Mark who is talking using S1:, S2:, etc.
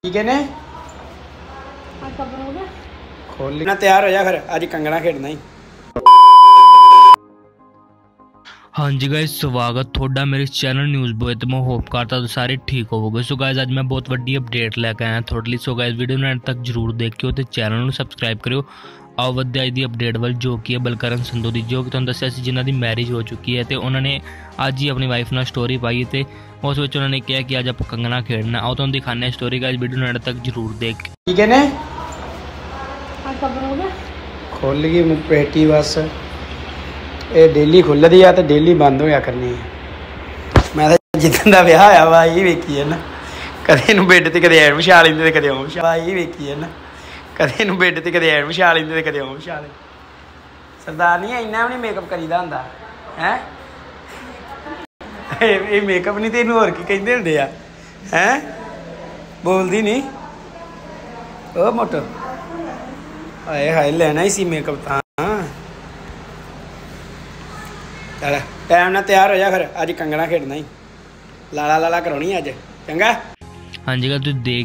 S1: ठीक है ने खोल लेना। तैयार हो जा फिर, आज कंगना खेडना ही।
S2: हाँ जी गाइस, स्वागत थोड़ा मेरे चैनल न्यूज़ बॉय तो मैं होप करता तो सारे ठीक होवोगे। सो गाइस, आज मैं बहुत बड़ी अपडेट लेके आया थोड़ी। सो गाइस, वीडियो ने एंड तक जरूर देखियो ते चैनल ਨੂੰ ਸਬਸਕ੍ਰਾਈਬ ਕਰਿਓ। ਆਓ ਵਧਦੇ ਅੱਜ ਦੀ ਅਪਡੇਟ ਵੱਲ, ਜੋ ਕਿ ਹੈ ਬਲਕਰਨ ਸੰਧੂ ਦੀ, ਜੋ ਕਿ ਤੁਹਾਨੂੰ ਦੱਸਿਆ ਸੀ ਜਿਨ੍ਹਾਂ ਦੀ ਮੈਰਿਜ ਹੋ ਚੁੱਕੀ ਹੈ ਤੇ ਉਹਨਾਂ ਨੇ ਅੱਜ ਹੀ ਆਪਣੀ ਵਾਈਫ ਨਾਲ ਸਟੋਰੀ ਪਾਈ ਤੇ ਉਸ ਵਿੱਚ ਉਹਨਾਂ ਨੇ ਕਿਹਾ ਕਿ ਅੱਜ ਆਪਾਂ ਕੰਗਣਾ ਖੇਡਣਾ। ਆਓ ਤੁਹਾਨੂੰ ਦਿਖਾਉਂਦੇ ਹਾਂ ਸਟੋਰੀ। गाइस वीडियो ने एंड तक जरूर देख।
S1: ठीक है ने खोल गई पेटी बस। ये डेली खुलदी आ तो डेली बंद होया करनी है। मैं तो जिदन का विआह होया वा यही वेखी है ना, कदे इनू बेड ते कदे ऐन विछा लेंदे ते कदे ओम विछा, यही वेखी है ना, कदे इनू बेड ते कदे ऐन विछा लेंदे ते कदे ओम विछा ले। सरदार नहीं इन्ना भी नहीं मेकअप करीदा हुंदा है। ये मेकअप नहीं तो इनू होर की कहिंदे हुंदे आ हैं। बोलदी नहीं ओ मोटो, हाय हाय लेना ही सी मेकअप तां। चल टाइम ना तैयार हो जा फिर, आज कंगना खेडना ही। लाला लाला करानी अज चंगा।
S2: हाँ जी गाइस, तुसीं देख